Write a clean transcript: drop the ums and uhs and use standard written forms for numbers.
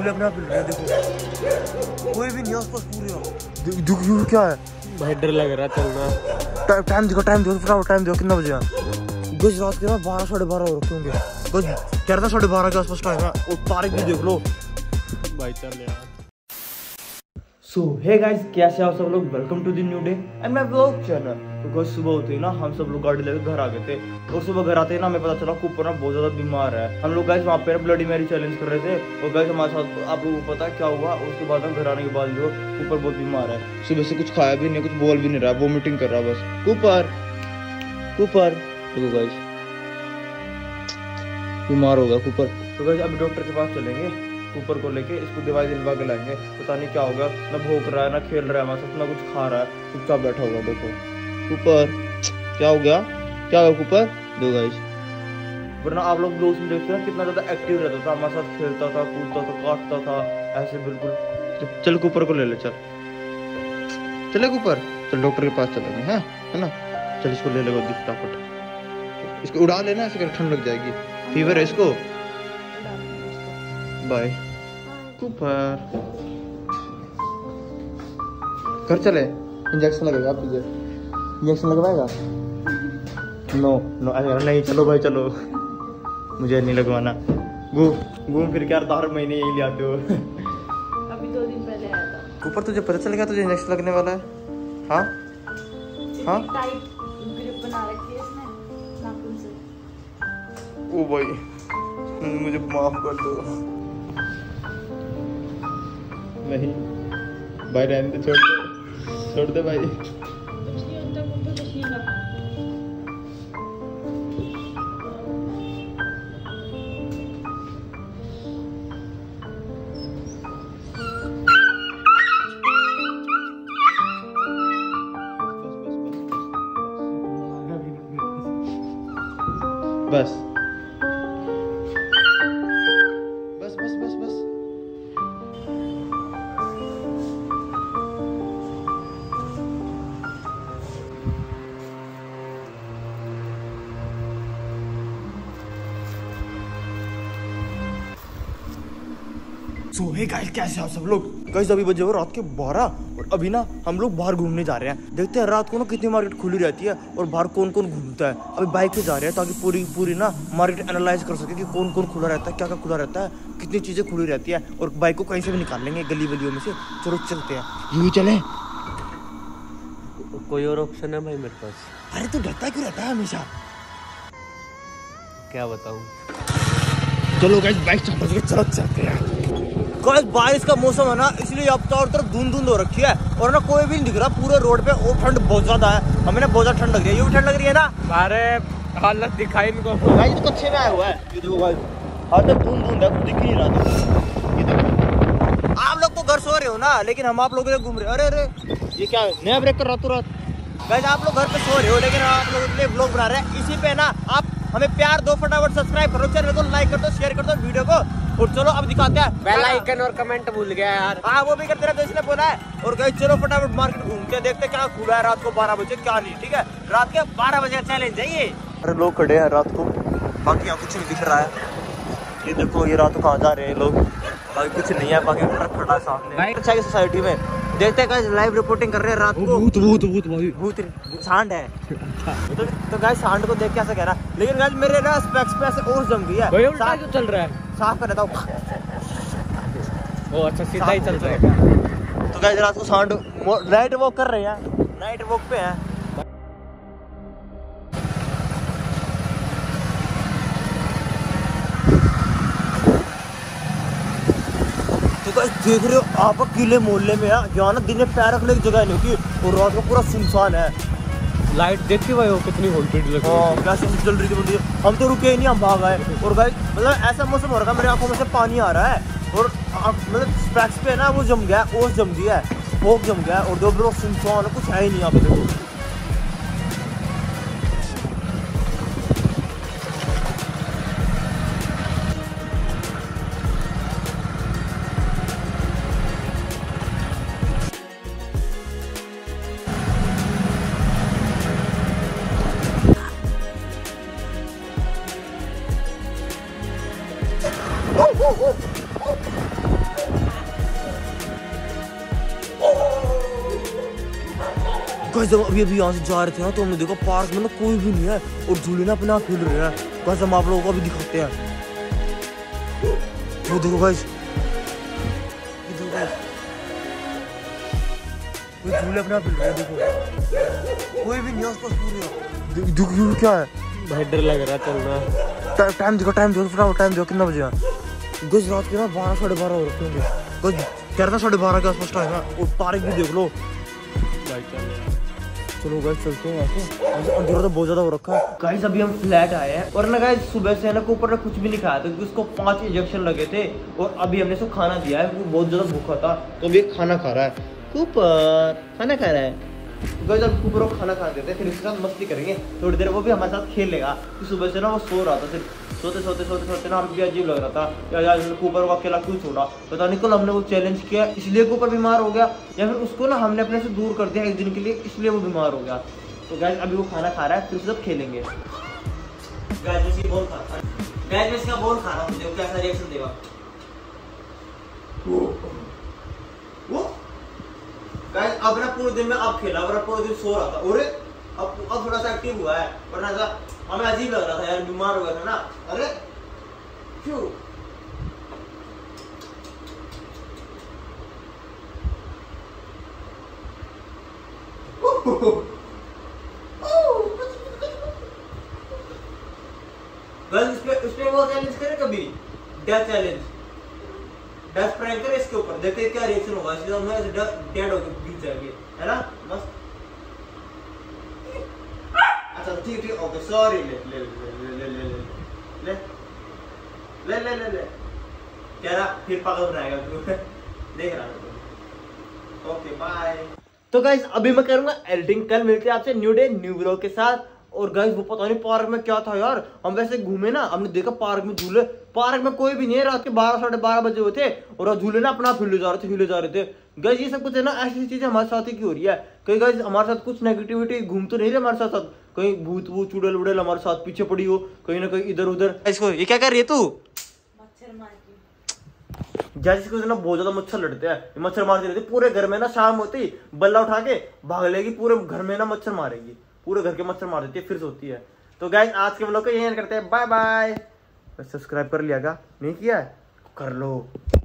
फूल अपने आप मिल रहे हैं। देखो कोई भी नहीं है आसपास पूरे। देखो क्या है भाई, डर लग रहा चलना। टाइम देखो फटाफट टाइम देखो कितना बजे है। गज रात के ना 12 साढ़े 12 हो रखे होंगे। गज कह रहा था 12:30 के आसपास टाइम है। और तारीख भी देख लो भाई चल यार। सो हे गाइस, कैसे हो सब लोग? Welcome to the new day and my vlog channel. तो सुबह होते ही ना हम सब लोग गाड़ी लेकर घर आ गए थे। और सुबह घर आते ही ना हमें पता चला कूपर ना बहुत ज्यादा बीमार है। हम लोग गाइस वहाँ पे ब्लडी मैरी चैलेंज कर रहे थे। और गाइस हमारे साथ आप लोगों को पता क्या हुआ? उसके बाद हम घर आने के बाद जो कूपर बहुत बीमार है। सुबह से कुछ खाया भी नहीं, कुछ बोल भी नहीं रहा, वोमिटिंग कर रहा बस। कूपर देखो गाइस बीमार होगा कूपर। तो गाइस अभी डॉक्टर के पास चलेंगे, कूपर को लेके इसको दवाई दिलवा के लाएंगे। पता नहीं क्या होगा, ना भूख रहा है ना खेल रहा है हमारे साथ, ना कुछ खा रहा है, चुपचाप बैठा हुआ। देखो कूपर क्या हो गया कूपर? दो गाइस, वरना आप लोग दोस्त में देखते हैं कितना ज्यादा एक्टिव रहता था, हमारे साथ खेलता था, कूदता था, काटता था ऐसे बिल्कुल। चल कूपर को ले ले, चले कूपर, चल डॉक्टर के पास चलेंगे हैं, है ना? चल इसको ले ले फटाफट, इसको उड़ा लेना, ऐसे ठंड लग जाएगी, फीवर है इसको। बाय कूपर, घर चले, इंजेक्शन लगेगा तुझे, इंजेक्शन लगवाएगा? नो नहीं, चलो भाई चलो, मुझे नहीं लगवाना। घूम फिर के 4 महीने यही ले आते हो। अभी 2 दिन पहले आया था। कूपर तुझे पता चल गया तुझे इंजेक्शन लगने वाला है? हाँ टाइट ग्रिप बना रखी है इसने नाखून से। ओ भाई मुझे माफ कर दो। नहीं भाई रहने दे, छोड़ दे भाई। कुछ नहीं होता, कुछ नहीं लगता। बस बस बस बस बस। सो हे गाइस, कैसे हो सब लोग? गाइस अभी बजे हो रात के 12 और अभी ना हम लोग बाहर घूमने जा रहे हैं। देखते हैं रात को ना कितनी मार्केट खुली रहती है और बाहर कौन कौन घूमता है। अभी बाइक पे जा रहे हैं ताकि पूरी ना मार्केट एनालाइज कर सके कि कौन कौन खुला रहता है, क्या क्या खुला रहता है, कितनी चीजें खुली रहती है। और बाइक को कहीं से भी निकाल लेंगे गली वलियों में से। चलो चलते हैं, यूं चले। कोई और ऑप्शन है भाई मेरे पास? अरे तू डरता क्यों रहता है हमेशा? क्या बताऊं? चलो गाइस बाइक चला के चलते हैं। गाइस बारिश का मौसम है ना, इसलिए अब चारों तरफ धुंध हो रखी है और ना कोई भी नहीं दिख रहा पूरे रोड पे। और ठंड बहुत ज्यादा है, हमें ना बहुत ज्यादा ठंड लग रही है। ये भी ठंड लग रही है ना? अरे हालत दिखाई इनको। गाइस तो अच्छे में आया हुआ है, ये देखो गाइस हर तरफ धुंध है, कुछ दिख ही नहीं रहा। ये देखो आप लोग तो घर सो रहे हो ना, लेकिन हम आप लोगों के लिए घूम रहे हैं। अरे ये क्या है, नया ब्रेक कर रातों रात। गाइस आप लोग घर पे सो रहे हो, लेकिन आप लोगों के लिए व्लॉग बना रहे हैं। इसी पे ना आप हमें प्यार दो, फटाफट सब्सक्राइब करो चैनल को, लाइक कर दो, शेयर कर दो वीडियो को। और चलो अब दिखाते हैं। बेल आइकन और कमेंट भूल गया यार। हाँ वो भी करते रहते, इसने बोला है। और गाइस चलो फटाफट मार्केट घूमते हैं, देखते क्या खुला है रात को 12 बजे, क्या नहीं। ठीक है, रात के 12 बजे का चैलेंज है ये। अरे लोग खड़े हैं रात को, बाकी यहाँ कुछ नहीं दिख रहा है। ये देखो ये रात को कहाँ जा रहे हैं लोग, बाकी कुछ नहीं है। बाकी ट्रक खड़ा है सामने। अच्छा है सोसाइटी में, देखते हैं गाइस लाइव रिपोर्टिंग कर रहे हैं रात को। भूत सांड है। तो गाइस सांड को देख के ऐसा कह रहा, लेकिन गाइस मेरे ना स्पेक्स पे ऐसे और जम गई है। क्यों चल रहा है? साफ कर देता हूँ। ओ अच्छा, सीधा ही चल रहा है। तो गाइस रात को सांड नाइट वॉक कर रहे हैं, नाइट वॉक पे हैं। तो गाइस देख रहे हो आप किले मोहल्ले में, यहाँ ना दिन में पैर रखने की जगह नहीं होती और रात को पूरा सुनसान है। लाइट देखी भाई वो कितनी वोल्टेज लगी है। कैसे चल रही थी बंदी, हम तो रुके ही नहीं, हम भाग आए। और गाइस मतलब ऐसा मौसम हो रहा है, मेरी आंखों में से पानी आ रहा है। और मतलब स्पेक्स पे ना वो जम गया, ओस जम गया है, स्मोक जम गया है। और दो ब्रो सुनसान, कुछ है ही नहीं यहाँ पे। देखो गाइस जब अभी यहाँ से जा रहे थे ना तो हमने देखा पार्क में ना कोई भी नहीं है और झूले ना अपने आप हिल रहे हैं। गाइस हम आप लोगों को भी दिखाते हैं। वो देखो गाइस, झूले अपने आप हिल रहे हैं। देखो कोई भी नहीं आसपास पूरे। देखो क्या है भाई डर लग रहा है चलना। टाइम देखो फटाफट टाइम देखो कितना बजे है। गाइस रात के ना 12 साढ़े 12 हो रखे होंगे। गाइस कह रहा था 12:30 के आसपास टाइम है और पार्क भी देख लो। चलो गाइस चलते हैं ऐसे, अंधेरा तो बहुत ज्यादा हो रखा है। गाइस अभी हम फ्लैट आए हैं और ना गाइस सुबह से ना ऊपर ने कुछ भी नहीं खाया था क्योंकि उसको 5 इंजेक्शन लगे थे और अभी हमने इसको खाना दिया है। वो बहुत ज्यादा भूखा था तो अभी खाना खा रहा है। कूपर खाना खा रहा है। गाइस अब कूपर को खाना खा देते हैं, फिर इसके साथ मस्ती करेंगे थोड़ी देर। वो भी हमारे साथ खेल लेगा। तो सुबह से ना वो सो रहा था, सिर्फ सोते ना हमको भी अजीब लग रहा था यार कूपर को अकेला क्यों छोड़ा। पता नहीं कल हमने वो चैलेंज किया इसलिए कूपर बीमार हो गया या फिर उसको ना हमने अपने से दूर कर दिया एक दिन के लिए इसलिए वो बीमार हो गया। तो गाइस अभी वो खाना खा रहा है, फिर सब खेलेंगे। गाइस मैं इसकी बॉल खा रहा हूं। गाइस मैं इसका बॉल खा रहा हूं, देखो कैसा रिएक्शन देगा। वो गाइस अब ना पूरे दिन में अब खेला, वरना पूरे दिन सो रहा था और अब थोड़ा सा एक्टिव हुआ है, वरना ऐसा हमें अजीब लग रहा था यार, बीमार हो गया था ना। अरे क्यों उस पे वो चैलेंज करे कभी, डेथ चैलेंज, डेथ प्रैंक करे इसके ऊपर, देखते क्या रिएक्शन होगा। इसके साथ मैं डेड हो गया बीच जाएगी है ना मस्त। अच्छा ठीक ओके सॉरी ले ले ले ले ले ले ले ले ले ले कह रहा फिर पागल बनाएगा तू देख रहा है। Okay bye. तो गाइस अभी मैं करूंगा एडिटिंग, कल मिलते हैं आपसे न्यू डे न्यू व्लॉग के साथ। और गाइस वो पता नहीं पार्क में क्या था यार, हम वैसे घूमे ना, हमने देखा पार्क में झूले, पार्क में कोई भी नहीं है। रात के 12 साढ़े 12 बजे हुए थे और झूले ना अपना हिले जा रहे थे। गाइस ये सब कुछ है ना, ऐसी चीजें हमारे साथ ही क्यों हो रही है। कहीं गाइस हमारे साथ कुछ नेगेटिविटी घूम तो नहीं रहे हमारे साथ, कहीं भूत वूत चुड़ैल उड़ैल हमारे साथ पीछे पड़ी हो कहीं ना कहीं इधर उधर। इसको ये क्या कर रही है तू? मच्छर मार के जैसे कि ना बहुत ज्यादा मच्छर लड़ते हैं, मच्छर मारती रहती पूरे घर में ना। शाम होती ही बल्ला उठा के भाग लेगी, पूरे घर में ना मच्छर मारेगी, पूरे घर के मच्छर मार देती है, फिर सोती है। तो गाइस आज के व्लॉग को यही करते हैं, बाय बाय। सब्सक्राइब कर लिया क्या? नहीं किया है कर लो।